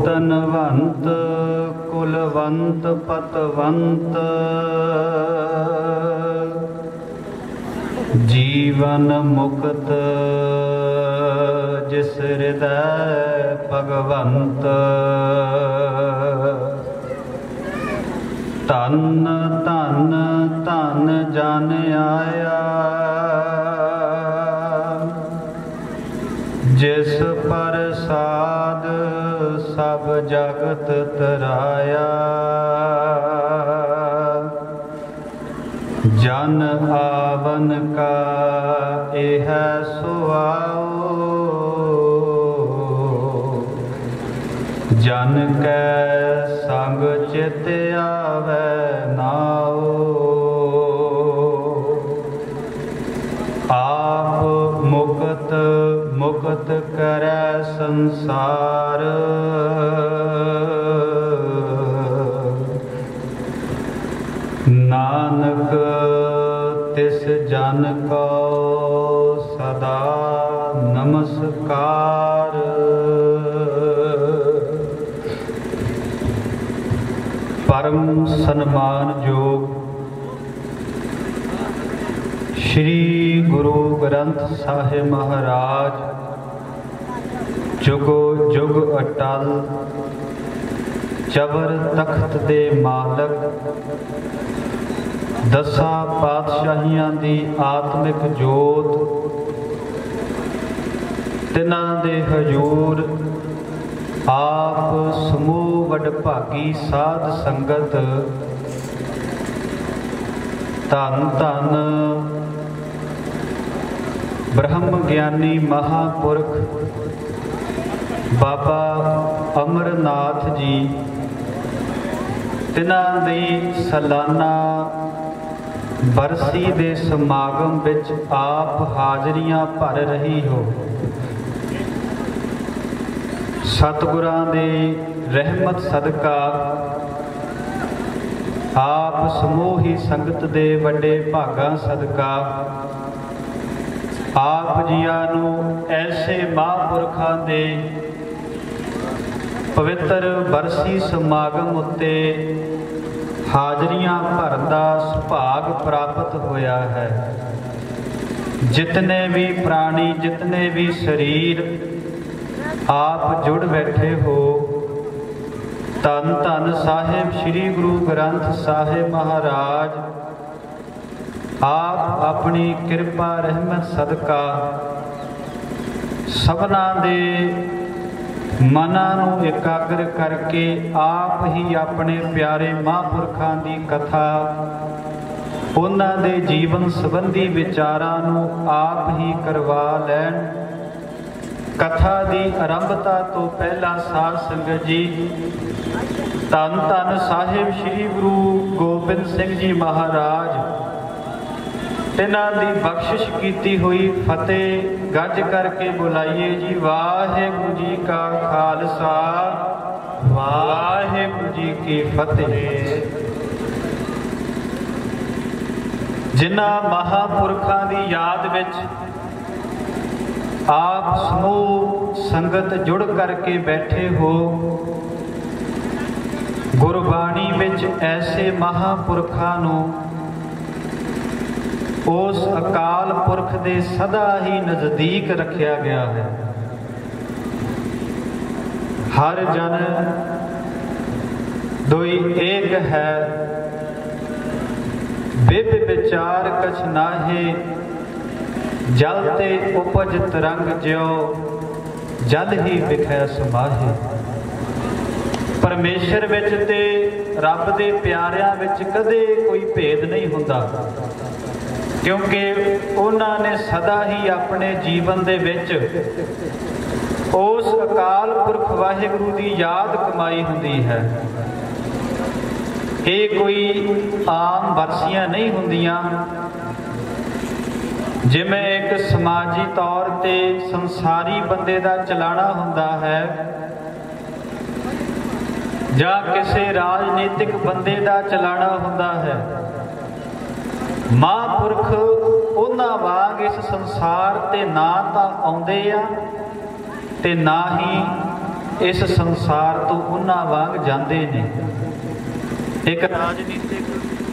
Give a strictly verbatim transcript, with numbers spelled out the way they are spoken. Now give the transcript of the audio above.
तनवंत कुलवंत पतवंत जीवन मुक्त जिस हृदय भगवंत धन धन धन जन आया जिस प्रसाद सब जगत तराया जन आवन का यह सुआओ जन कै संग चित आवे नाओ आप मुक्त मुक्त करे संसार नानक तिस जन को सदा नमस्कार। परम सन्मान योग श्री गुरु ग्रंथ साहिब महाराज जुगो जुग अटल चबर तख्त दे मालक दसा पातशाहियां दी आत्मिक जोत तिन्हां दे हजूर आप समूह वडभागी साध संगत धन धन ब्रह्म ज्ञानी महापुरख बाबा अमरनाथ जी तिन्हां दी सालाना बरसी दे समागम विच आप हाजरियां भर रही हो। सतगुरां दे रहमत सदका आप समूह ही संगत दे वड्डे भागां सदका आप जियां नूं ऐसे महापुरखां दे पवित्र बरसी समागम उत्ते हाजरियां भरन दा सुभाग प्राप्त होया है। जितने भी प्राणी जितने भी शरीर आप जुड़ बैठे हो धन धन साहिब श्री गुरु ग्रंथ साहिब महाराज आप अपनी कृपा रहमत सदका सबना दे मनां नूं एकाग्र करके आप ही अपने प्यारे महापुरखां दी कथा उन्हां दे जीवन संबंधी विचारां नूं आप ही करवा लैण। कथा दी आरंभता तो पहला साध संगत जी धन धन साहिब श्री गुरु गोबिंद सिंह जी महाराज तिन्हां दी बख्शिश कीती हुई फतेह गज करके बुलाइए जी। वाहिगुरू जी का खालसा वाहिगुरू जी की फतेह। जिन्हां महापुरखां दी याद विच आप समूह संगत जुड़ करके बैठे हो गुरबाणी विच ऐसे महापुरखां नूं उस अकाल पुरख दे सदा ही नजदीक रखा गया है। हर जन दोई एक है बिब विचार कछ नाहे जलते उपज तरंग ज्यो जल ही विखै समाहे। परमेश्वर विच ते रब दे प्यारिਆਂ विच कदे कोई भेद नहीं हुंदा क्योंकि उन्होंने सदा ही अपने जीवन दे विच उस अकाल पुरख वाहिगुरू की याद कमाई हुंदी है। ये कोई आम बरसियां नहीं हुंदियां जिवें एक समाजी तौर ते संसारी बंदे दा चलाना हुंदा है जां किसी राजनीतिक बंदे दा चलाना हुंदा है। महापुरख उन्हां वांग इस संसार ते ना तां आउंदे आ ते ना ही इस संसार तो उन्हां वांग जांदे ने। एक राजनीतिक